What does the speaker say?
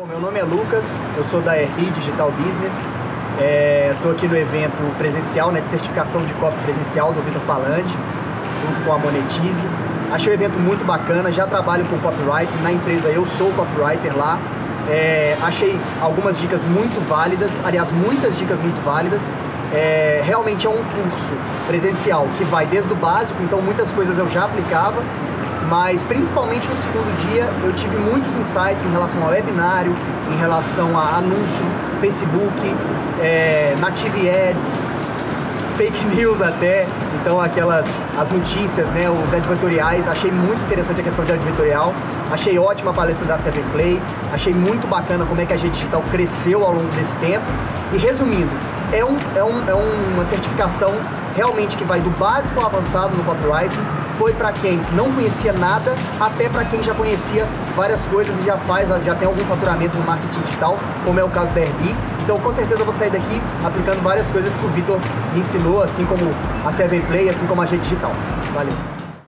Bom, meu nome é Lucas, eu sou da RI Digital Business. Estou aqui no evento presencial, de certificação de copy presencial do Vitor Palandi, junto com a Monetize. Achei o evento muito bacana, já trabalho com copywriting, na empresa eu sou copywriter lá. Achei algumas dicas muito válidas, aliás, muitas dicas muito válidas. Realmente é um curso presencial que vai desde o básico, então muitas coisas eu já aplicava, mas principalmente no segundo dia eu tive muitos insights em relação ao webinário, em relação a anúncio, Facebook, Native Ads, fake news até, então as notícias, os advertoriais. Achei muito interessante a questão de advertorial, achei ótima a palestra da 7play, achei muito bacana como é que a Agente Digital cresceu ao longo desse tempo. E resumindo, é uma certificação realmente que vai do básico ao avançado no copywriting. Foi para quem não conhecia nada, até para quem já conhecia várias coisas e já tem algum faturamento no marketing digital, como é o caso da RD. Então, com certeza eu vou sair daqui aplicando várias coisas que o Vitor me ensinou, assim como a 7play, assim como a Agente Digital. Valeu!